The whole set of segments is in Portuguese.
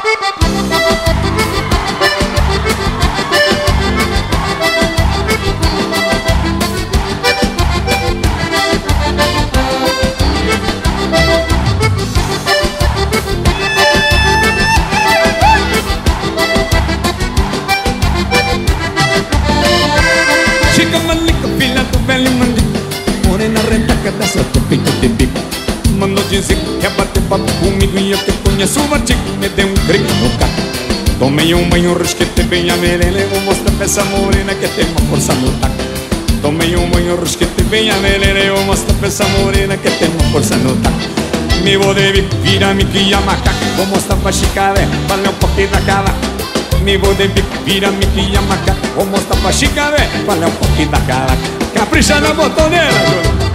Chica manica, filha do velho mandico, morena retaca dessa tua peito de bico. Mandou dizer que quer bater papo comigo e eu te conheço o artigo. Me deu um grito no carro, tomei um banho, risquete bem a merele. Vou mostrar pra essa morena que tem uma força no taco. Tomei um banho, risquete bem a merele. Vou mostrar pra essa morena que tem uma força no taco. Me vou de bico, vira-me que a macaca. Vou mostrar pra chicaré, valeu um pouquinho da cava. Me vou de bico, vira-me que a macaca. Vou mostrar pra chicaré, valeu um pouquinho da cava. Capricha na botoneira, Júlio.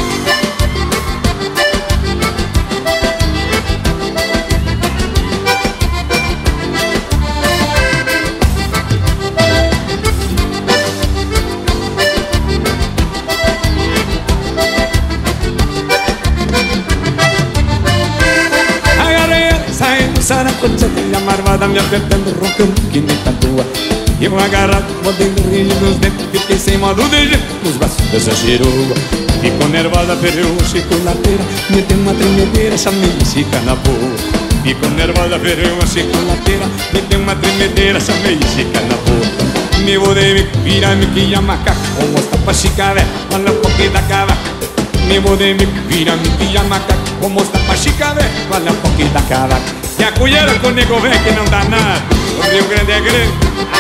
Saracocha, a marvada me apertando, roncando que nem tatua. Eu agarrado, mordendo rígido nos dentes, fiquei sem modo de jeito nos braços dessa giroa. Ficou nervosa, perdeu o chicolateira, me deu uma tremedeira, chamei de chica na boa. Ficou nervosa, perdeu a chicolateira, me deu uma tremedeira, chamei de chica na boa. Me vou de bico, vira-me que a macaca, vou mostrar pra chicaré, olha um pouquinho da cava. Me vou de bico, vira-me que a macaca, vou mostrar pra chicaré, olha um pouquinho da cava. E a colher com o nego velho que não dá nada. O Rio Grande é grande.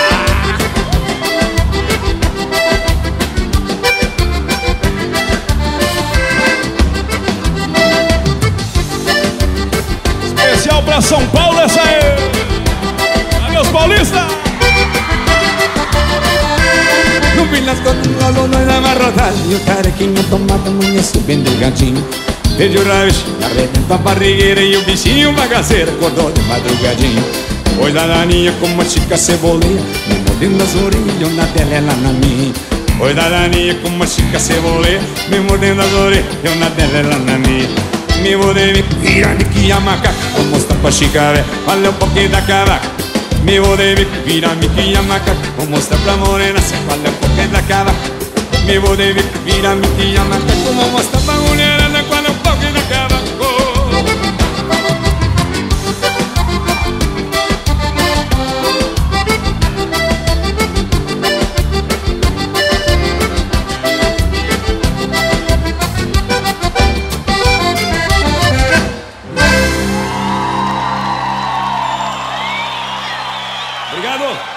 Especial pra São Paulo essa aí. Adeus, Paulista. No Vilas Cotungolo nós amarrotados e o carequinho tomado amanheceu bem delgadinho. Vejo o raio, arrebenta a barrigueira e o bichinho bagaceiro acordou de madrugadinho. Pois a daninha como uma chica ceboleira, me mordendo as orelhas, na dela ela na minha. Pois a daninha como uma chica ceboleira, me mordendo as orelhas, eu na dela ela na minha. Me vou de bico, vira-me que a macaca, vou mostrar pra chicaré, olha um pouquinho da cavaca. Me vou de bico, vira-me que a macaca, vou mostrar pra morena, olha um pouquinho da cavaca. Me vou de bico, vira-me que a macaca, vou mostrar pra mulher, olha um pouquinho da cavaca. Obrigado.